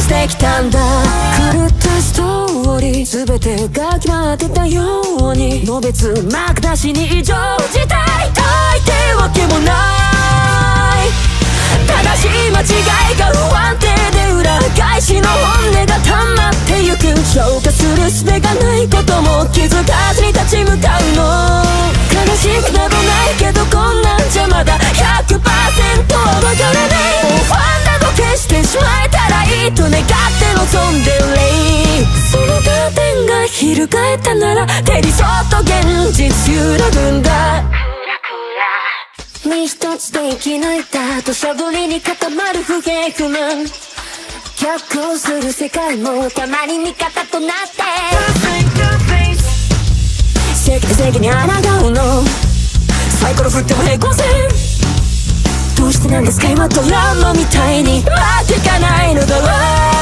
してきたんだ。狂ったストーリー全てが決まってたように、のべつ幕なしに異常事態解いてわけもない。正しい間違いが不安定で裏返しの本音が溜まってゆく。消化する術がないことも気づかずに立ち向かうの。悲しくなどないけどこんなんじゃまだ 100% はわからない。もうファンなど消してしまえたらいいと願って望んでるレイ。そのカーテンが翻ったなら手にそっと現実揺らぐんだ。身一つで生き抜いた土砂降りに固まる不平不満。逆行する世界もたまに味方となって正義に抗うの。サイコロ振っても平行線。どうしてなんですか今ドラマみたいに負けかないのだろう。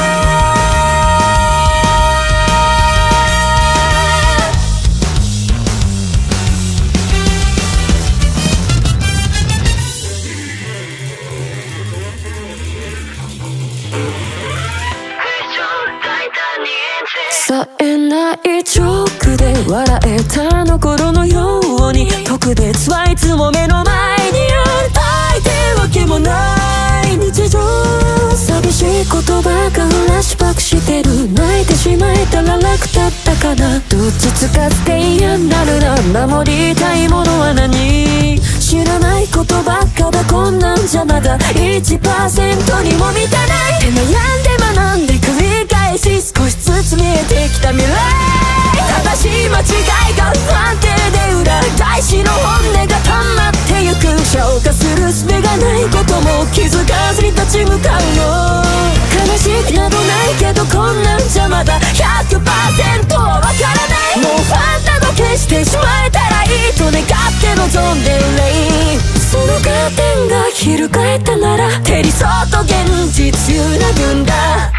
冴えないジョークで笑えたあの頃のように、特別はいつも目の前にある。大抵わけもない日常、寂しい言葉がフラッシュバックしてる。泣いてしまえたら楽だったかな。どっちつかずで嫌になるな。守りたいものは何、知らないことばっかだ。こんなんじゃまだ 1% にも満たない。悩んで学んで繰り返し少しずつ見えてきた未来。正しい間違いが不安定で裏返しの本音が溜まってゆく。消化する術がないことも気づかずに立ち向かうの。悲しくなどないけどこんなんじゃまだ 100% はわからない。もうファンなど消してしまえたらいいと願って望んでるレイ。そのカーテンが翻ったなら手にそっと現実揺らぐんだ。